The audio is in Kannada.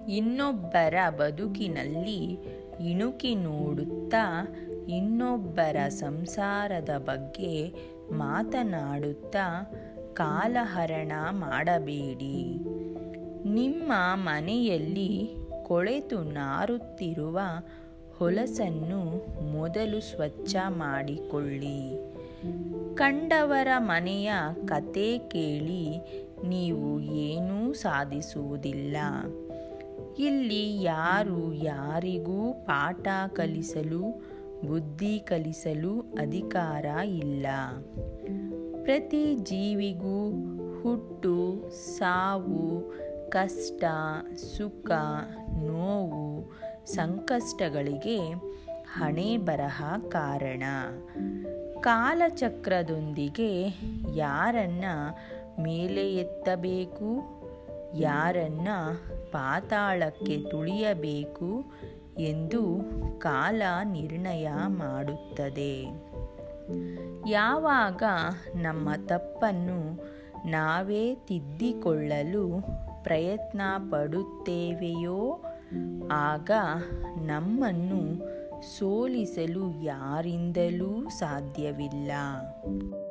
ಇನ್ನೊಬ್ಬರ ಬದುಕಿನಲ್ಲಿ ಇಣುಕಿ ನೋಡುತ್ತಾ ಇನ್ನೊಬ್ಬರ ಸಂಸಾರದ ಬಗ್ಗೆ ಮಾತನಾಡುತ್ತಾ ಕಾಲಹರಣ ಮಾಡಬೇಡಿ. ನಿಮ್ಮ ಮನೆಯಲ್ಲಿ ಕೊಳೆತು ನಾರುತ್ತಿರುವ ಹೊಲಸನ್ನು ಮೊದಲು ಸ್ವಚ್ಛ ಮಾಡಿಕೊಳ್ಳಿ. ಕಂಡವರ ಮನೆಯ ಕತೆ ಕೇಳಿ ನೀವು ಏನೂ ಸಾಧಿಸುವುದಿಲ್ಲ. ಇಲ್ಲಿ ಯಾರು ಯಾರಿಗೂ ಪಾಠ ಕಲಿಸಲು ಬುದ್ಧಿ ಕಲಿಸಲು ಅಧಿಕಾರ ಇಲ್ಲ. ಪ್ರತಿ ಜೀವಿಗೂ ಹುಟ್ಟು ಸಾವು, ಕಷ್ಟ ಸುಖ, ನೋವು, ಸಂಕಷ್ಟಗಳಿಗೆ ಹಣೆ ಬರಹ ಕಾರಣ. ಕಾಲಚಕ್ರದೊಂದಿಗೆ ಯಾರನ್ನ ಮೇಲೆ ಎತ್ತಬೇಕು, ಯಾರನ್ನ ಪಾತಾಳಕ್ಕೆ ತುಳಿಯಬೇಕು ಎಂದು ಕಾಲ ನಿರ್ಣಯ ಮಾಡುತ್ತದೆ. ಯಾವಾಗ ನಮ್ಮ ತಪ್ಪನ್ನು ನಾವೇ ತಿದ್ದಿಕೊಳ್ಳಲು ಪ್ರಯತ್ನ ಪಡುತ್ತೇವೆಯೋ ಆಗ ನಮ್ಮನ್ನು ಸೋಲಿಸಲು ಯಾರಿಂದಲೂ ಸಾಧ್ಯವಿಲ್ಲ.